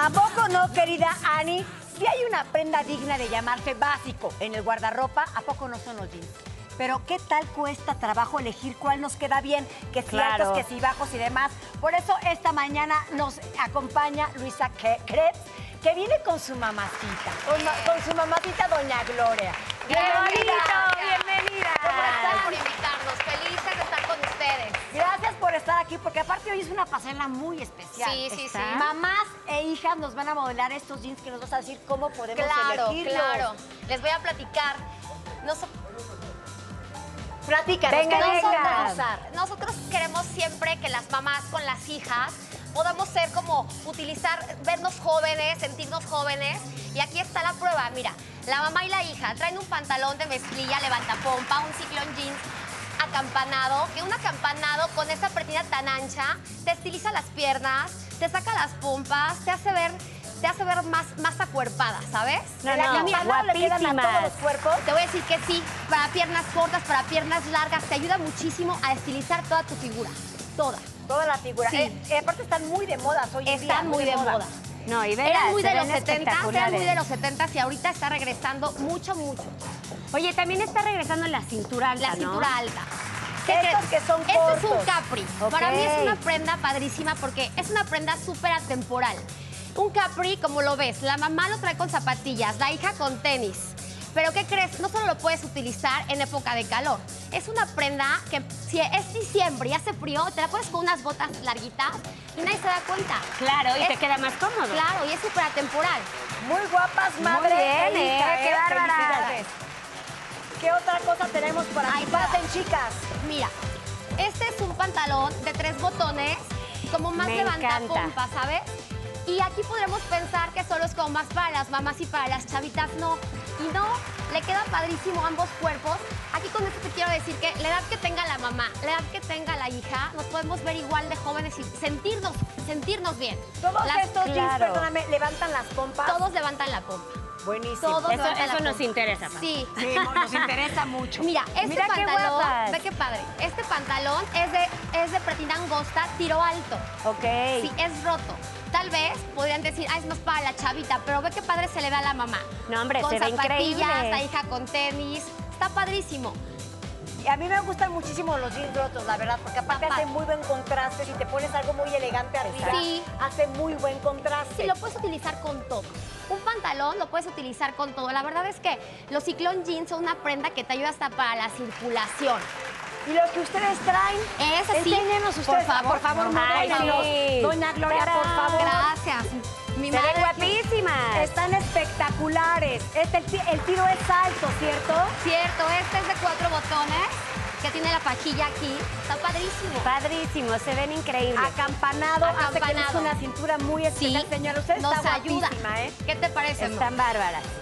¿A poco no, querida Ani? Si hay una prenda digna de llamarse básico en el guardarropa, ¿a poco no son los jeans? Pero ¿qué tal cuesta trabajo elegir cuál nos queda bien? Que si altos, que si bajos y demás. Por eso esta mañana nos acompaña Luisa Krebs, que viene con su mamacita, con su mamacita Doña Gloria. ¡Bienvenida! ¡Bienvenida! Gracias por invitarnos. Felices de estar con ustedes. Gracias por estar aquí, porque aparte hoy es una pasarela muy especial. Sí. Mamás e hijas nos van a modelar estos jeans que nos vas a decir cómo podemos elegirlos. Claro. Les voy a platicar. Platícanos, Venga, ¿qué nos venga. vamos a usar? Nosotros queremos siempre que las mamás con las hijas podamos ser como vernos jóvenes, sentirnos jóvenes. Y aquí está la prueba. Mira, la mamá y la hija traen un pantalón de mezclilla, levantapompa, un ciclón jeans acampanado, que un acampanado con esa pretina tan ancha te estiliza las piernas, te saca las pompas, te hace ver más acuerpada, ¿sabes? ¿El acampanado le quedan a todos los cuerpos? Te voy a decir que sí, para piernas cortas, para piernas largas, te ayuda muchísimo a estilizar toda tu figura, toda. Toda la figura. Sí. Aparte están muy de moda hoy en día. Están muy de moda. No, y Eran muy de los 70, espectaculares. eran muy de los 70 y ahorita está regresando mucho. Oye, también está regresando la cintura alta, La cintura alta. Estos que son Este es un cortos. capri. Ok. Para mí es una prenda padrísima porque es una prenda súper atemporal. Un capri, como lo ves, la mamá lo trae con zapatillas, la hija con tenis. Pero ¿qué crees? No solo lo puedes utilizar en época de calor. Es una prenda que si es diciembre y hace frío, te la pones con unas botas larguitas y nadie se da cuenta. Claro, y te queda más cómodo. Claro, y es súper atemporal. Muy guapas, madre. bien, e hija, qué bárbara. Felicidades. ¿Qué otra cosa tenemos por aquí? Ahí va. Pasen, chicas. Mira, este es un pantalón de 3 botones, como más Me levantapompa, ¿sabes? Y aquí podremos pensar que solo es como más para las mamás y para las chavitas, no. Y no, le queda padrísimo ambos cuerpos. Aquí con esto te quiero decir que la edad que tenga la mamá, la edad que tenga la hija, nos podemos ver igual de jóvenes y sentirnos bien. Todos estos jeans, claro. perdóname, levantan las pompas. Todos levantan la pompa. Buenísimo. Todos levantan la Eso nos pompa. interesa, Pam. Sí. Sí, nos interesa mucho. Mira, este Mira qué pantalón, guapas. ve qué padre. Este pantalón es de pretina angosta, tiro alto. Ok. Sí, es roto. Tal vez podrían decir, es más para la chavita, pero ve qué padre se le da a la mamá. No, hombre, con se ve zapatillas, increíble. la hija con tenis. Está padrísimo. Y a mí me gustan muchísimo los jeans rotos, la verdad, porque aparte Papá. hace muy buen contraste. Si te pones algo muy elegante arriba, Sí. hace muy buen contraste. Sí, lo puedes utilizar con todo. Un pantalón lo puedes utilizar con todo. La verdad es que los ciclón jeans son una prenda que te ayuda hasta para la circulación. Y lo que ustedes traen, Es así. enséñenos ustedes. Por favor, Ay, modélanos. sí. Doña Gloria, por ¡Tarán! favor. Gracias. Mi Se ven madre- guapísimas. Están espectaculares. El tiro es alto, ¿cierto? Cierto, este es de 4 botones, que tiene la pajilla aquí. Está padrísimo. Padrísimo, se ven increíbles. Acampanado, hace que Acampanado. es una cintura muy especial, Sí, señora. Usted nos está ayuda. guapísima, ¿eh? ¿Qué te parece, amor? Están bárbaras.